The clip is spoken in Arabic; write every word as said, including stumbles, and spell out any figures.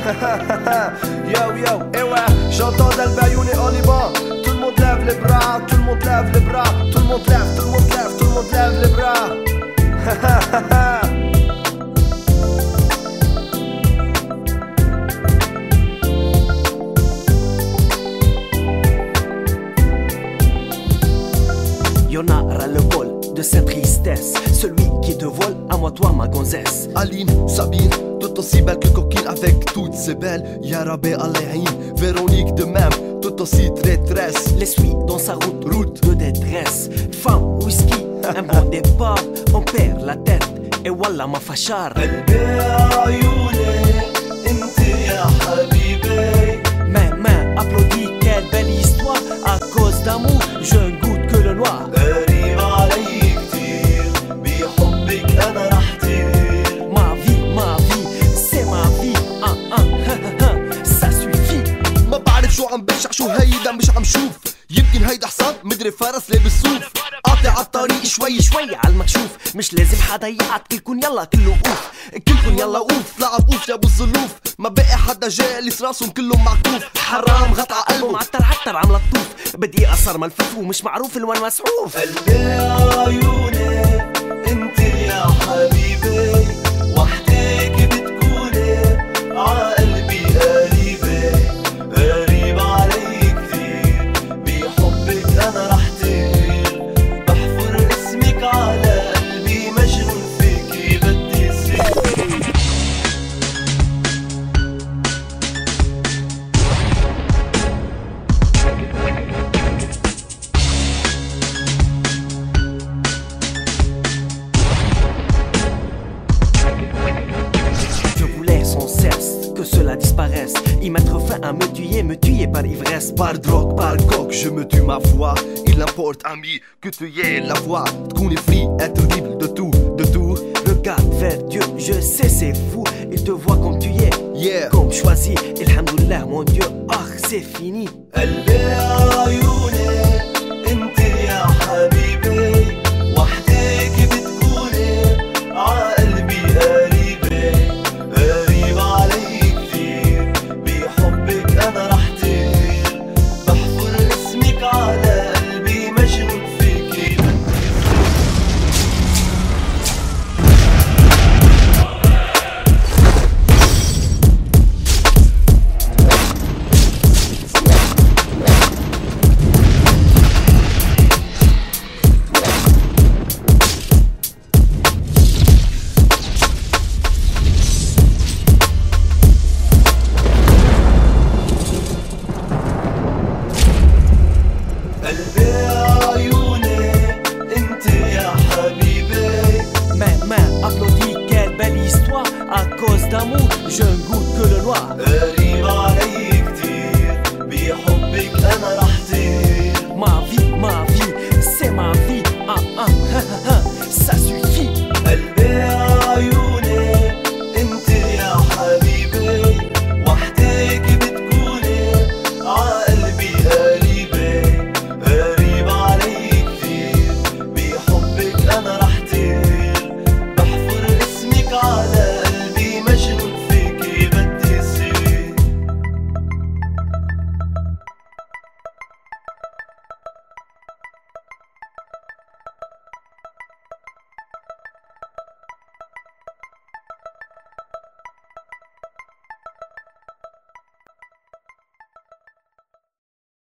Yo yo, et ouais, j'entends قلبي عيوني au Liban. Tout le monde lève les bras, tout le monde lève les bras, tout le monde lève, tout le monde lève, tout le monde lève les bras. Y'en a ras le bol de cette tristesse, celui qui te vole, à moi toi ma gonzesse. Aline, Sabine, tout aussi belle que coquine avec toutes ces belles. Yarabé Alain, Véronique de même, tout aussi traîtresse. Les suit dans sa route, route de détresse. Femme, whisky, un bon départ, on perd la tête, et wallah ma fachar. قلبي عيوني انت يا حبيبي. Main, main, applaudis, quelle belle histoire. À cause d'amour, je ne goûte que le noir. غريب علي كتير بحبك انا رح طير. Ma vie, ma vie, c'est ma vie. Ah, ah, ha, ha, ha, ça suffit. ما بعرف شو عم بشع شو هيدا مش عم شوف. يمكن هيدا حصان مدري فرس لابس صوف. قاطع عالطريق شوي شوي عالمكشوف، مش لازم حدا يقعد، كلكن يلا كله اوف، كلكن يلا اوف. لعب اوف جابوا الظلوف، ما بقي حدا جالس راسهم كلهم معكوف. حرام غطى قلبه معتر عتر عم لطوف، بدي اقصر ملفوف ومش معروف الوين مسعوف. قلبي عيوني انت يا حبيبي، وحدك بتكوني عقلبي قريبة. غريب علي كتير بحبك انا رح طير، بحفر اسمك على قلبي، مجنون فيكي بدي يصير. Je voulais sans cesse que cela disparaisse, y mettre fin à me tuer, me tuer par ivresse. Par drogue, par coke, je me tue ma foi. Il importe, ami, que tu aies la voix. T'kouni free, être libre de tout, de tout. Regarde vers Dieu, je sais c'est fou, il te voit comme tu es, Yeah. comme choisi. Alhamdoulilah mon Dieu, ah c'est fini. قلبي عيوني انت يا حبيبي، وحدك بتكوني عقلبي قريبة. غريب علي كتير بحبك انا رح طير، بحفر اسمك على قلبي، مجنون فيكي بدي قلبي عيوني انت يا حبيبي. Main, main, applaudis, quelle belle histoire. À cause d'amour, je ne goûte que le noir.